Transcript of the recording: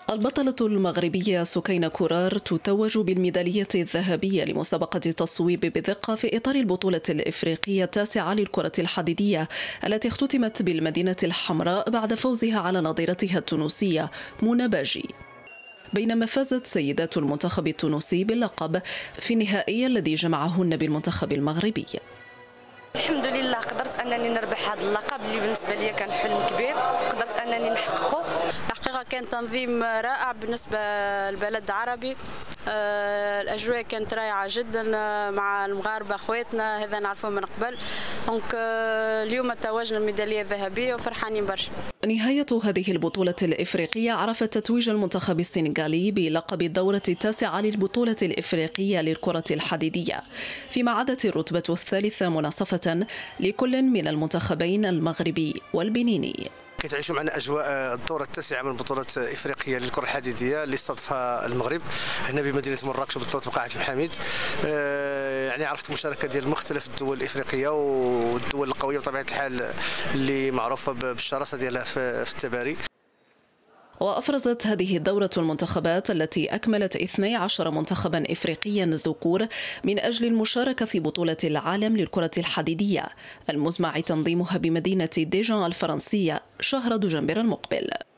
البطلة المغربية سكينة كورار تتوج بالميدالية الذهبية لمسابقة تصويب بدقة في إطار البطولة الإفريقية التاسعة للكرة الحديدية التي اختتمت بالمدينة الحمراء بعد فوزها على نظيرتها التونسية منى باجي. بينما فازت سيدات المنتخب التونسي باللقب في النهائي الذي جمعهن بالمنتخب المغربي. الحمد لله قدرت انني نربح هذا اللقب اللي بالنسبه لي كان حلم كبير، قدرت انني نحققه. الحقيقه كان تنظيم رائع بالنسبه لبلد عربي، الاجواء كانت رائعه جدا مع المغاربه اخواتنا، هذا نعرفوه من قبل. دونك اليوم توجنا الميداليه الذهبيه وفرحانين برشا. نهاية هذه البطولة الإفريقية عرفت تتويج المنتخب السنغالي بلقب الدورة التاسعة للبطولة الإفريقية للكرة الحديدية، فيما عادت الرتبة الثالثة مناصفة لكل من المنتخبين المغربي والبنيني. كتعيشوا معنا اجواء الدوره التاسعه من بطوله افريقيا للكره الحديديه اللي استضافها المغرب هنا بمدينه مراكش بالضبط بقاعه الحميد. يعني عرفت المشاركه ديال مختلف الدول الافريقيه والدول القويه بطبيعه الحال اللي معروفه بالشراسه ديالها في التباري. وأفرزت هذه الدورة المنتخبات التي أكملت 12 منتخبا إفريقيا ذكور من أجل المشاركة في بطولة العالم للكرة الحديدية المزمع تنظيمها بمدينة ديجان الفرنسية شهر دجنبر المقبل.